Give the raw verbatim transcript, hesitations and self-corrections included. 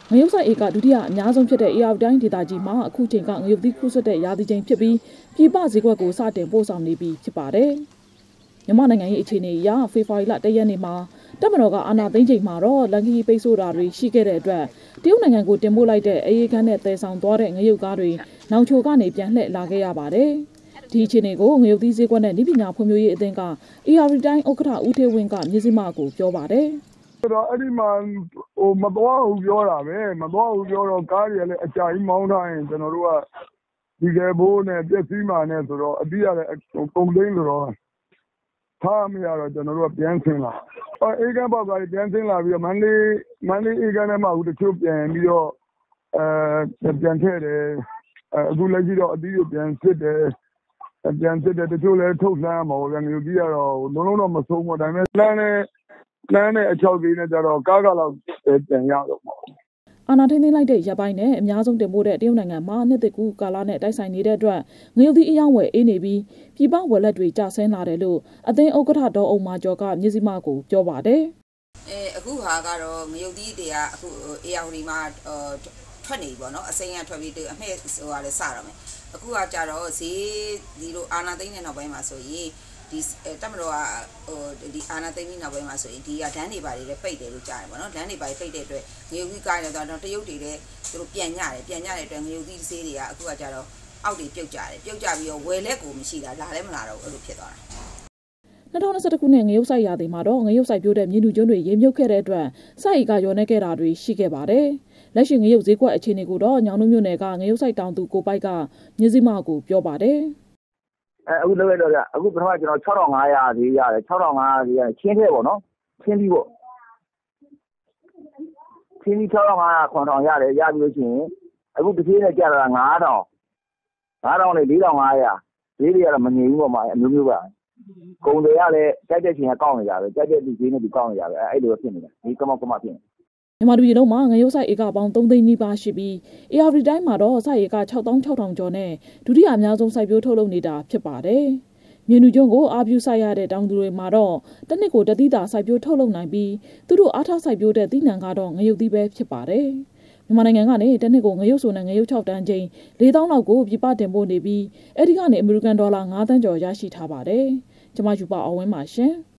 ငရုတ်စိုက်ဧကဒုတိယအများဆုံးဖြစ်တဲ့ အေရဝတီတိုင်းဒေသကြီးမှာအခုချိန်ကငရုတ်သီးခူးဆွတ်တဲ့ရာသီချိန်ဖြစ်ပြီးပြည်ပဈေးကွက်ကိုစတင်ပို့ဆောင်နေပြီဖြစ်ပါတယ်။မြန်မာနိုင်ငံရဲ့အခြေအနေအရဖေဖော်ဝါရီလတရက်နေ့မှာတပ်မတော်ကအာဏာသိမ်းချိန်မှာတော့လန်ကီပိတ်ဆို့တာတွေရှိခဲ့တဲ့အတွက်တရုတ်နိုင်ငံကိုတင်ပို့လိုက်တဲ့အေးခန်းနဲ့သယ်ဆောင်သွားတဲ့ငရုတ်ကားတွေနောင်ချိုကနေပြန်လှည့်လာခဲ့ရပါတယ်။ဒီအခြေအနေကိုငရုတ်သီးဈေးကွက်နဲ့ဤပညာဖွံ့ဖြိုးရေးအသင်းကအေရဝတီတိုင်းဥက္ကဋ္ဌဦးထေးဝင်းကမြစ်စမကိုပြောပါတယ်။ဆိုတော့အဲ့ဒီမှာဟိုမသွားဘူးပြောတာပဲမသွားဘူးပြောတော့ကားတွေကလည်းအကြာကြီးမောင်းထားရင်ကျွန်တော်တို့ကဒီကဲဘိုးနဲ့ပြက်စီးမာနဲ့ဆိုတော့အတိရလည်းပုံသိန်းဆိုတော့ထားမရတော့ကျွန်တော်တို့ကပြန်ဆင်းလာအေးကန်းပေါက်ကပြန်ဆင်းလာပြီးတော့မန္တလေးမန္တလေးအေးကန်းထဲမှာအခုတချို့ပြန်ပြီးတော့အဲပြန်ထည့်တယ်အခုလက်ရှိတော့အသီးတွေပြန်စစ်တယ်ပြန်စစ်တယ်တချို့လည်းထုတ်လှမ်းမှာပေါ့ဗျာငရုတ်ကြီးကတော့လုံးလုံးတော့မဆုံးဘူးဒါပေမဲ့လှမ်းနဲ့လမ်းနဲ့အချောက်ကြီးနဲ့ကြတော့ကားကတော့ပြန်ရတော့မှာအာဏာထိန်းသိမ်းလိုက်တဲ့ရပ်ပိုင်းနဲ့အများဆုံးတင်ပို့တဲ့တရုတ်နိုင်ငံမှာနှစ်သက်ကူကာလနဲ့တိုက်ဆိုင်နေတဲ့အတွက်ငရုတ်သီးအယောင်းဝယ်အေးနေပြီးပြည်ပဝယ်လက်တွေကျဆင်းလာတယ်လို့အသင်းဥက္ကဋ္ဌဒေါ်အောင်မာကျော်ကမြစ်စမကိုပြောပါတယ်အဲအခုဟာကတော့ငရုတ်သီးတွေကအခုအေယောင်ဒီမှာထွက်နေပေါ့နော်အစိမ်းရထွက်ပြီးအမှဲ့ဟိုဟာလည်းစတော့မယ်အခုကကြတော့ဈေးဒီလိုအာဏာသိမ်းတဲ့နောက်ပိုင်းမှာဆိုရင်ဒီတက်မတော်ကဟိုဒီအာနာသိမ်းပြီးနောက်ပိုင်းမှာဆိုရင်ဒီကဒန်းတွေပါတွေလည်းပိတ်တယ်လို့ကြားတယ်ပေါ့နော်ဒန်းတွေပါပိတ်တဲ့အတွက်ငရုတ်သီးကားရတော့တရုတ်တွေလည်းသူတို့ပြန်ညတယ်ပြန်ညတဲ့အတွက်ငရုတ်သီးဈေးတွေကအခုကကြတော့အောက်တွေပြုတ်ကြတယ်ပြုတ်ကြပြီးတော့ဝယ်လက်ကိုမရှိတာလာလည်းမလာတော့ဘူးအဲ့လိုဖြစ်သွားတာ၂၀၂၁ခုနှစ်ငရုတ်စိုက်ရာသီမှာတော့ငရုတ်စိုက်ပြိုးတဲ့မြေနုကျွန်းတွေရေမြုပ်ခဲ့တဲ့အတွက်စိုက်ဧကရောနေခဲ့တာတွေရှိခဲ့ပါတယ်လက်ရှိငရုတ်ဈေးကွက်အခြေအနေကိုတော့ညောင်နှုတ်မြို့နယ်ကငရုတ်စိုက်တောင်သူကိုပိုက်ကမြစ်စမကိုပြောပါတယ်အဲအခုလောက်ရတော့ဗျအခုပထမကျွန်တော်၆ထောင်ငါးရာဈေးရတယ်၆ထောင်ငါးရာဈေးရချင်းထဲပေါ့နော်ချင်းပြီးပေါ့ချင်းပြီး၆ထောင်ငါးရာ၇ထောင်ရတယ်ရပြီးလို့ရှိရင်အခုတစ်သေးနဲ့ကျတာငါးထောင်ငါးထောင်နဲ့၄ထောင်ငါးရာဈေးတွေကတော့မငြိမ်ဘူးပေါ့မှာအမျိုးမျိုးပါကုန်တွေရလည်းကြိုက်တဲ့ချိန်ကကောက်နေကြပဲကြိုက်တဲ့ဒီဈေးနဲ့ဒီကောက်နေကြပဲအဲအဲ့လိုဖြစ်နေတာဒီကမောက်ကမဖြစ်နေမြန်မာပြည်လုံးမှာငရုတ်စိုက်ဧကပေါင်းသုံးသိန်းနီးပါးရှိပြီးအေရဝတီတိုင်းမှာတော့စိုက်ဧက၆သောင်း၆ထောင်ကျော်နဲ့ဒုတိယအများဆုံးစိုက်ပျိုးထုတ်လုပ်နေတာဖြစ်ပါတယ်။မြေနုကျွန်းကိုအာပြုစိုက်ရတဲ့တောင်သူတွေမှာတော့တစ်နှစ်ကိုတသီးသာစိုက်ပျိုးထုတ်လုပ်နိုင်ပြီးသူတို့အားထားစိုက်ပျိုးတဲ့သီးနှံကတော့ငရုတ်သီးပဲဖြစ်ပါတယ်။မြန်မာနိုင်ငံကနေတစ်နှစ်ကိုငရုတ်ဆိုနဲ့ငရုတ်၆တန်းချင်း၄သောင်းလောက်ကိုပြည်ပတင်ပို့နေပြီးအဲဒီကနေအမေရိကန်ဒေါ်လာ၅သန်းကျော်ရရှိထားပါတယ်။ကျွန်မယူပါအောင်ဝင်းပါရှင်။